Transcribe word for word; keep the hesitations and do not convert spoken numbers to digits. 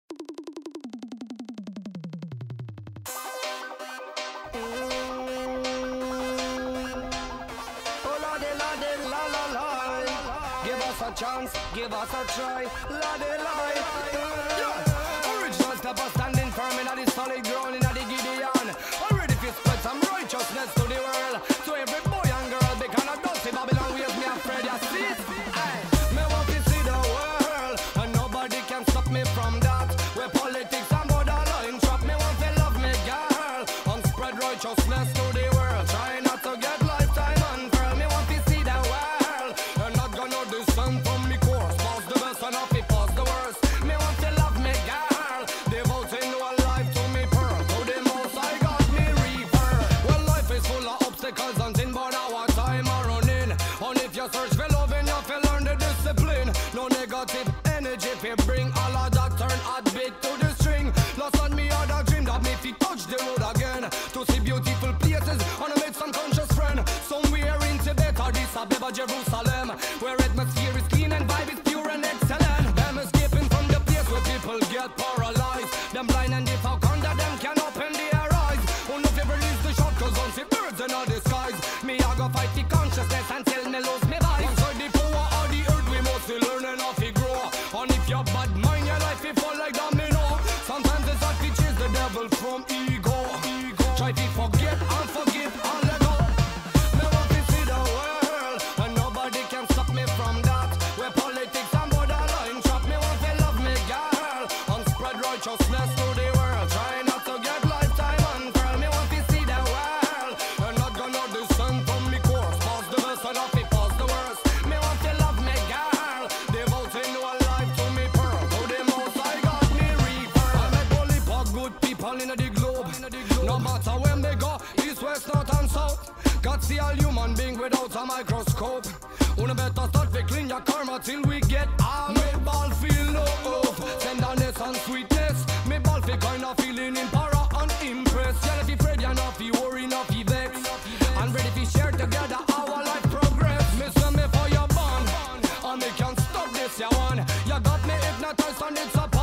A chance, give us a try, laddie lie. Yeah. Original stepper standing firm in the solid ground in the Gideon. Already fi spread some righteousness to the world, to every boy and girl, because I don't see Babylon waves me afraid. You see it? Aye. Me want to see the world, and nobody can stop me from that. Where politics and borderline trap, me want to love me girl, and spread righteousness to the world. Try not to get lifetime unfurl. Me want to see the world, and not gonna do some from me course. Pass the best and off it pass the worst. Me want to love me girl, devoting no life to me pearl. To the most I got me reaper. Well, life is full of obstacles and sin, but our time are running. And if you search for loving, you have to learn the discipline. No negative energy if you bring all of that turn hot bit to the string. Lost on me had a dream that me fi touch the road again, to see beautiful places and I made some conscious friend. Somewhere in Tibet or Addis Ababa, Jerusalem, where atmosphere is clean and vibe is pure and excellent. Them escaping from the place where people get paralyzed. Them blind and deaf, how under them can open their eyes. Who no favor leaves the shot cause on see birds in all the skies. Me I go fight the consciousness until me lose me vibe. Inside the power of the earth we must still learning how to grow. And if you bad mind your life it fall like domino. Sometimes it's hard to chase the devil from ego. ego. Try to forget and forgive and let go. Me want to see the world, and nobody can stop me from that. Where politics and borderline trap, me want to love me girl, and spread righteousness to the world. Try not to get lifetime unfurl. Me want to see the world, and not gonna descend from me course. Pass the best and off it pass the worst. Me want to love me girl, devoting no life to me pearl. To the most I got me reaper. I met only for good people in the globe. No matter when they go, east, west, north and south. God see all human being without a microscope. Una better start to clean your karma till we get out. Me ball feel love, tenderness and sweetness. Me ball feel kind of feeling in para and impress. You not be afraid, you not be worry, not be vex. And ready to share together our life progress. Me say me for your bond, and me can't stop this, you want. You got me hypnotized and it's a